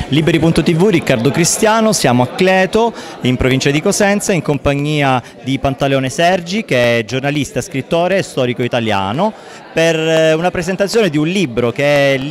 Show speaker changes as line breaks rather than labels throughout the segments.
Liberi.tv, Riccardo Cristiano, siamo a Cleto, in provincia di Cosenza, in compagnia di Pantaleone Sergi, che è giornalista, scrittore e storico italiano, per una presentazione di un libro che è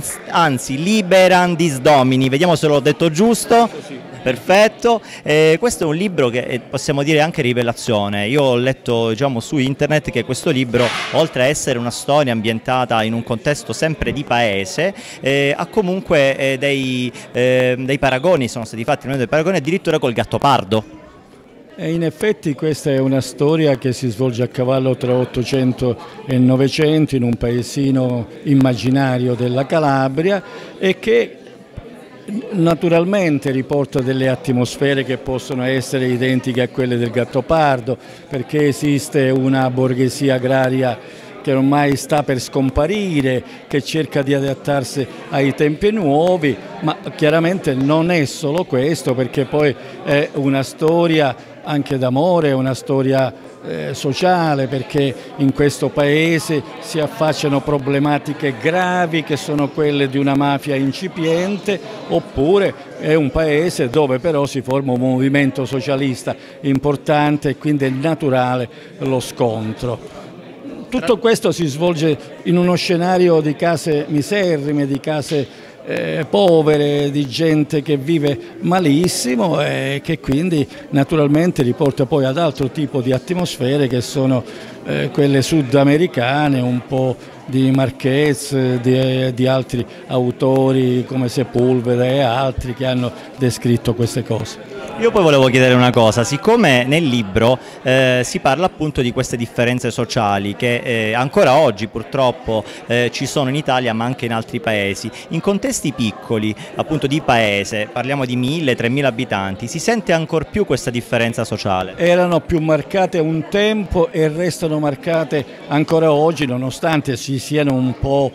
Liberandis Domini, vediamo se l'ho detto giusto. Perfetto, questo è un libro che possiamo dire anche rivelazione. Io ho letto, diciamo, su internet che questo libro, oltre a essere una storia ambientata in un contesto sempre di paese, ha comunque dei paragoni, sono stati fatti dei paragoni addirittura col Gattopardo.
E in effetti questa è una storia che si svolge a cavallo tra 800 e 900 in un paesino immaginario della Calabria e che naturalmente riporta delle atmosfere che possono essere identiche a quelle del Gattopardo, perché esiste una borghesia agraria che ormai sta per scomparire, che cerca di adattarsi ai tempi nuovi, ma chiaramente non è solo questo, perché poi è una storia anche d'amore, è una storia sociale, perché in questo paese si affacciano problematiche gravi che sono quelle di una mafia incipiente, oppure è un paese dove però si forma un movimento socialista importante e quindi è naturale lo scontro. Tutto questo si svolge in uno scenario di case miserrime, di case povere, di gente che vive malissimo e che quindi naturalmente riporta poi ad altro tipo di atmosfere che sono quelle sudamericane, un po' di Marquez, di altri autori come Sepulveda e altri che hanno descritto queste cose.
Io poi volevo chiedere una cosa, siccome nel libro si parla appunto di queste differenze sociali che ancora oggi purtroppo ci sono in Italia ma anche in altri paesi, in contesti piccoli appunto di paese, parliamo di 1000-3000 abitanti, si sente ancor più questa differenza sociale?
Erano più marcate un tempo e restano marcate ancora oggi, nonostante si siano un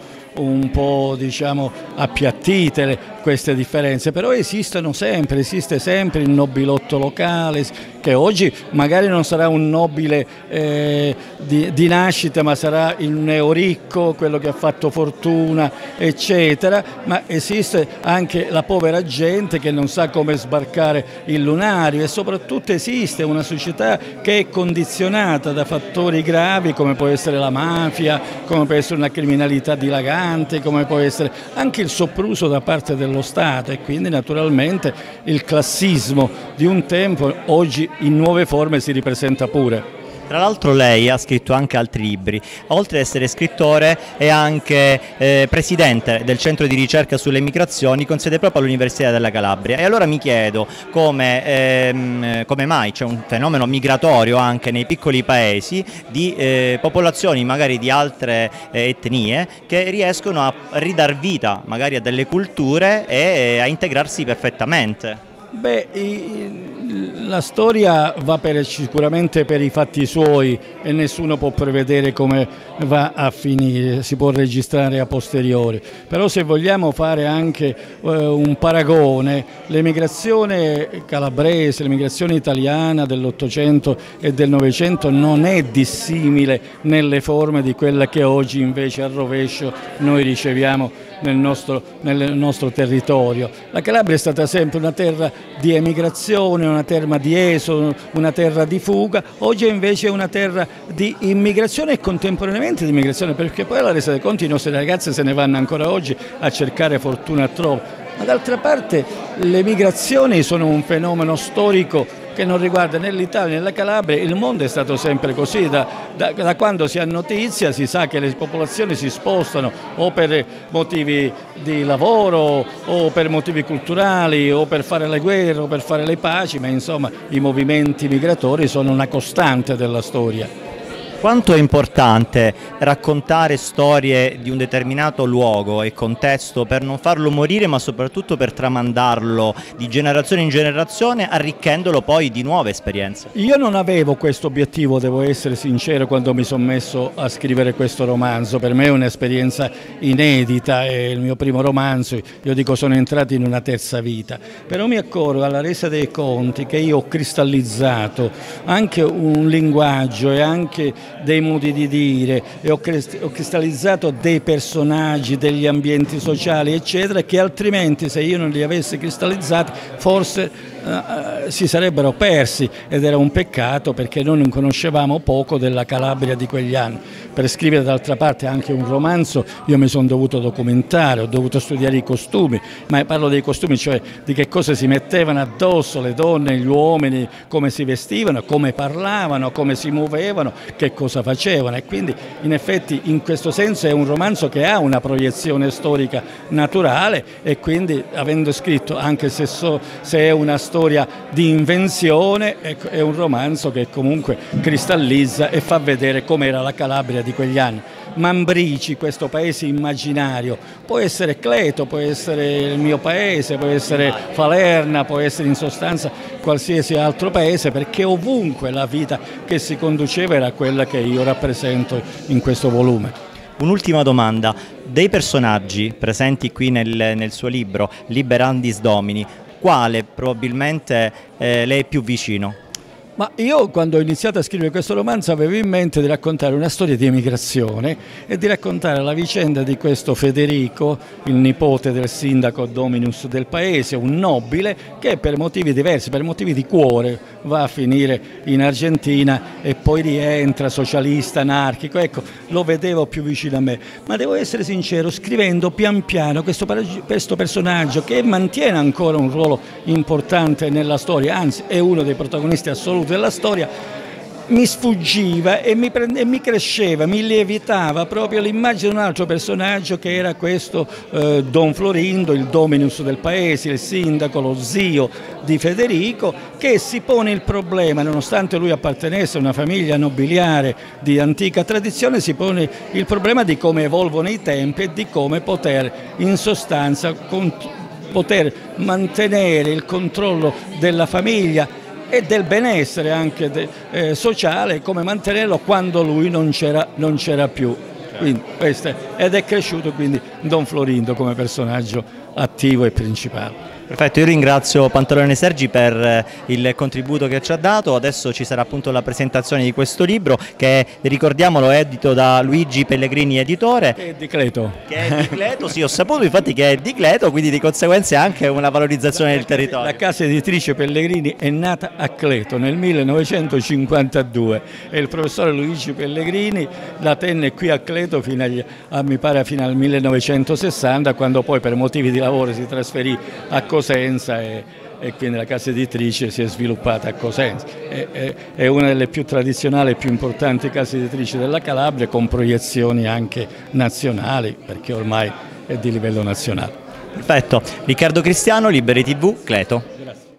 po' diciamo appiattite queste differenze, però esiste sempre il nobilotto locale che oggi magari non sarà un nobile di nascita, ma sarà il neoricco, quello che ha fatto fortuna eccetera, ma esiste anche la povera gente che non sa come sbarcare il lunario e soprattutto esiste una società che è condizionata da fattori gravi come può essere la mafia, come può essere una criminalità dilagante, come può essere anche il sopruso da parte dello Stato e quindi naturalmente il classismo di un tempo oggi in nuove forme si ripresenta pure.
Tra l'altro lei ha scritto anche altri libri, oltre ad essere scrittore è anche presidente del centro di ricerca sulle migrazioni con sede proprio all'Università della Calabria e allora mi chiedo come mai c'è un fenomeno migratorio anche nei piccoli paesi di popolazioni magari di altre etnie che riescono a ridar vita magari a delle culture e a integrarsi perfettamente.
Beh, la storia va sicuramente per i fatti suoi e nessuno può prevedere come va a finire, si può registrare a posteriori, però se vogliamo fare anche un paragone, l'emigrazione calabrese, l'emigrazione italiana dell'Ottocento e del Novecento non è dissimile nelle forme di quella che oggi invece al rovescio noi riceviamo nel nostro territorio. La Calabria è stata sempre una terra di emigrazione, una terra di esodo, una terra di fuga, oggi invece è una terra di immigrazione e contemporaneamente di immigrazione, perché poi alla resa dei conti i nostri ragazzi se ne vanno ancora oggi a cercare fortuna altrove. Ma d'altra parte le migrazioni sono un fenomeno storico che non riguarda né l'Italia né la Calabria, il mondo è stato sempre così, da quando si ha notizia si sa che le popolazioni si spostano o per motivi di lavoro o per motivi culturali o per fare le guerre o per fare le paci, ma insomma i movimenti migratori sono una costante della storia.
Quanto è importante raccontare storie di un determinato luogo e contesto per non farlo morire, ma soprattutto per tramandarlo di generazione in generazione, arricchendolo poi di nuove esperienze?
Io non avevo questo obiettivo, devo essere sincero, quando mi sono messo a scrivere questo romanzo. Per me è un'esperienza inedita, è il mio primo romanzo, io dico sono entrato in una terza vita. Però mi accorgo alla resa dei conti che io ho cristallizzato anche un linguaggio e anche dei modi di dire e ho cristallizzato dei personaggi, degli ambienti sociali eccetera, che altrimenti se io non li avessi cristallizzati forse si sarebbero persi, ed era un peccato perché noi non conoscevamo poco della Calabria di quegli anni. Per scrivere d'altra parte anche un romanzo io mi sono dovuto documentare, ho dovuto studiare i costumi, ma parlo dei costumi, cioè di che cosa si mettevano addosso le donne, gli uomini, come si vestivano, come parlavano, come si muovevano, che cosa facevano, e quindi in effetti in questo senso è un romanzo che ha una proiezione storica naturale, e quindi avendo scritto, anche se è una storia di invenzione, è un romanzo che comunque cristallizza e fa vedere com'era la Calabria di quegli anni. Mambrici, questo paese immaginario, può essere Cleto, può essere il mio paese, può essere Falerna, può essere in sostanza qualsiasi altro paese, perché ovunque la vita che si conduceva era quella che io rappresento in questo volume.
Un'ultima domanda: dei personaggi presenti qui nel suo libro Liberandis Domini, quale probabilmente le è più vicino?
Ma io quando ho iniziato a scrivere questo romanzo avevo in mente di raccontare una storia di emigrazione e di raccontare la vicenda di questo Federico, il nipote del sindaco dominus del paese, un nobile che per motivi diversi, per motivi di cuore, va a finire in Argentina e poi rientra socialista, anarchico. Ecco, lo vedevo più vicino a me, ma devo essere sincero, scrivendo pian piano questo personaggio che mantiene ancora un ruolo importante nella storia, anzi è uno dei protagonisti assoluti della storia, mi sfuggiva e mi cresceva, mi lievitava proprio l'immagine di un altro personaggio che era questo Don Florindo, il dominus del paese, il sindaco, lo zio di Federico, che si pone il problema, nonostante lui appartenesse a una famiglia nobiliare di antica tradizione, si pone il problema di come evolvono i tempi e di come poter in sostanza poter mantenere il controllo della famiglia e del benessere anche sociale, come mantenerlo quando lui non c'era più. Quindi, ed è cresciuto quindi Don Florindo come personaggio attivo e principale.
Perfetto, io ringrazio Pantalone Sergi per il contributo che ci ha dato. Adesso ci sarà appunto la presentazione di questo libro che, ricordiamolo, è edito da Luigi Pellegrini editore.
Che è di Cleto.
Che è di Cleto, sì, ho saputo infatti che è di Cleto, quindi di conseguenza è anche una valorizzazione del territorio.
La casa editrice Pellegrini è nata a Cleto nel 1952 e il professore Luigi Pellegrini la tenne qui a Cleto fino mi pare fino al 1960, quando poi per motivi di lavoro si trasferì a Cosenza e quindi la casa editrice si è sviluppata a Cosenza. È una delle più tradizionali e più importanti case editrici della Calabria, con proiezioni anche nazionali, perché ormai è di livello nazionale.
Perfetto, Riccardo Cristiano, Liberi TV, Cleto.
Grazie.